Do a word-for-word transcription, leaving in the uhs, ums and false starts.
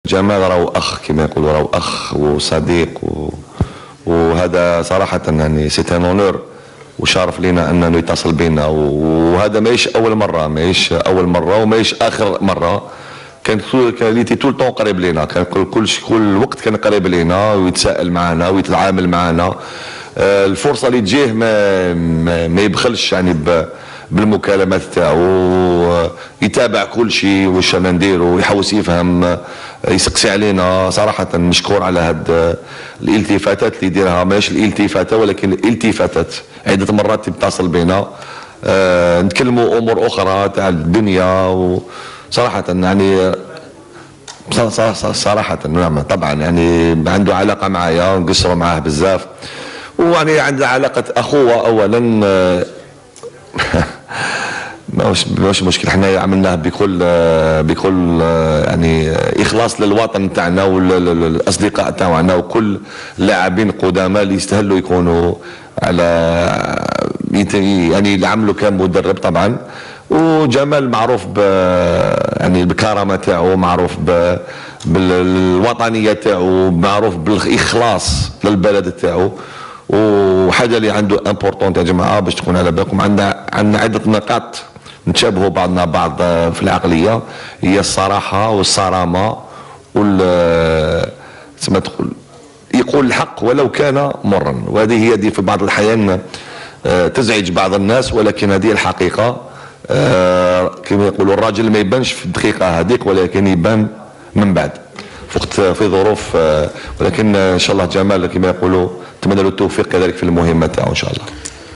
جمال راهو اخ كما يقولوا، راهو اخ وصديق و... وهذا صراحه يعني سي ان اونور وشرف لينا انه يتصل بينا، وهذا ماهيش اول مره، ماهيش اول مره وماهيش اخر مره. كان كان طول طون قريب لينا، كان كل كل وقت كان قريب لينا ويتساءل معنا ويتعامل معنا. الفرصه اللي تجيه ما ما يبخلش يعني بالمكالمات تاعو، يتابع كل شيء واش انا نديرو، يحاول يفهم، يسقسي علينا. صراحه مشكور على هاد الالتفاتات اللي يديرها، ماهيش الالتفاته ولكن الالتفاتات. عده مرات يتصل بينا أه نتكلموا امور اخرى تاع الدنيا، وصراحه يعني صراحه نعم طبعا يعني عنده علاقه معايا، نقصروا معاه بزاف، ويعني عندنا علاقه اخوه اولا. ماهوش ماهوش مشكل، حنا عملناه بكل بكل يعني اخلاص للوطن تاعنا وللاصدقاء تاعنا، وكل اللاعبين قدامى اللي يستاهلوا يكونوا على يعني اللي عملوا كمدرب طبعا. وجمال معروف ب يعني بالكرامه تاعو، معروف ب بالوطنيه تاعو، معروف بالاخلاص للبلد تاعو. وحاجه اللي عنده امبورطونت يا جماعه باش تكون على بالكم، عندنا عندنا عده نقاط نتشابهوا بعضنا بعض في العقليه، هي الصراحه والصرامه وال كما تقول يقول الحق ولو كان مرا. وهذه هي دي في بعض الاحيان تزعج بعض الناس، ولكن هذه الحقيقه. كما يقولوا الراجل ما يبانش في الدقيقه هذيك، ولكن يبان من بعد في وقت في ظروف. ولكن ان شاء الله جمال كما يقولوا نتمنى له التوفيق كذلك في المهمه تاعو ان شاء الله.